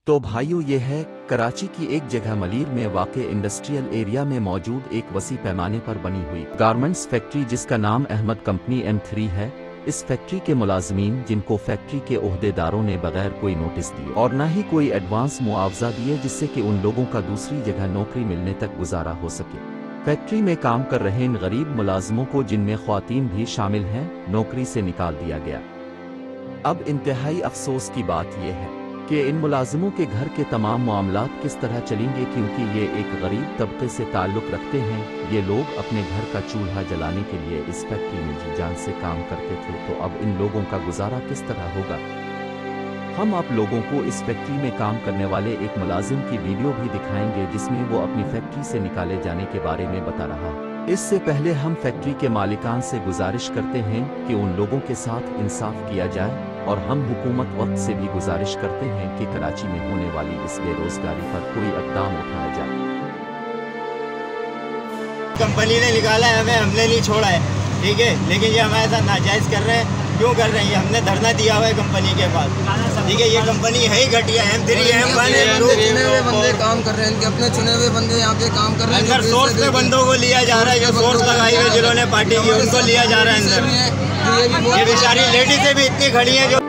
तो भाइयों, ये है कराची की एक जगह मलीर में वाक़े इंडस्ट्रियल एरिया में मौजूद एक वसी पैमाने पर बनी हुई गारमेंट्स फैक्ट्री जिसका नाम अहमद कंपनी M3 है। इस फैक्ट्री के मुलाजमीन जिनको फैक्ट्री के ओहदेदारों ने बगैर कोई नोटिस दिए और न ही कोई एडवांस मुआवजा दिए जिससे कि उन लोगों का दूसरी जगह नौकरी मिलने तक गुजारा हो सके, फैक्ट्री में काम कर रहे इन गरीब मुलाजमों को जिनमें ख्वातीन भी शामिल हैं नौकरी से निकाल दिया गया। अब इंतहाई अफसोस की बात यह है कि इन मुलाजिमों के घर के तमाम मामलात किस तरह चलेंगे, क्योंकि ये एक गरीब तबके से ताल्लुक़ रखते हैं। ये लोग अपने घर का चूल्हा जलाने के लिए इस फैक्ट्री में जी जान से काम करते थे, तो अब इन लोगों का गुजारा किस तरह होगा। हम आप लोगों को इस फैक्ट्री में काम करने वाले एक मुलाजिम की वीडियो भी दिखाएंगे जिसमें वो अपनी फैक्ट्री से निकाले जाने के बारे में बता रहा है। इससे पहले हम फैक्ट्री के मालिकान से गुजारिश करते हैं कि उन लोगों के साथ इंसाफ किया जाए और हम हुकूमत वक्त से भी गुजारिश करते हैं कि कराची में होने वाली इस बेरोजगारी पर कोई इक़दाम उठाया जाए। कंपनी ने निकाला है हमें, हमने नहीं छोड़ा है, ठीक है, लेकिन ये हमारे साथ नाजायज़ कर रहे हैं। क्यों कर रहे हैं? हमने धरना दिया हुआ है कंपनी के पास, ठीक है। ये कंपनी है ही घटिया, M3 चुने हुए बंदे काम कर रहे हैं, इनके अपने चुने हुए बंदे यहाँ पे काम कर रहे हैं। अंदर सोर्स पे बंदों को लिया जा रहा है, जो सोर्स लगाई हुई जिन्होंने पार्टी की उनको लिया जा रहा है अंदर। ये बेचारी लेडीज़ें भी इतनी खड़ी हैं जो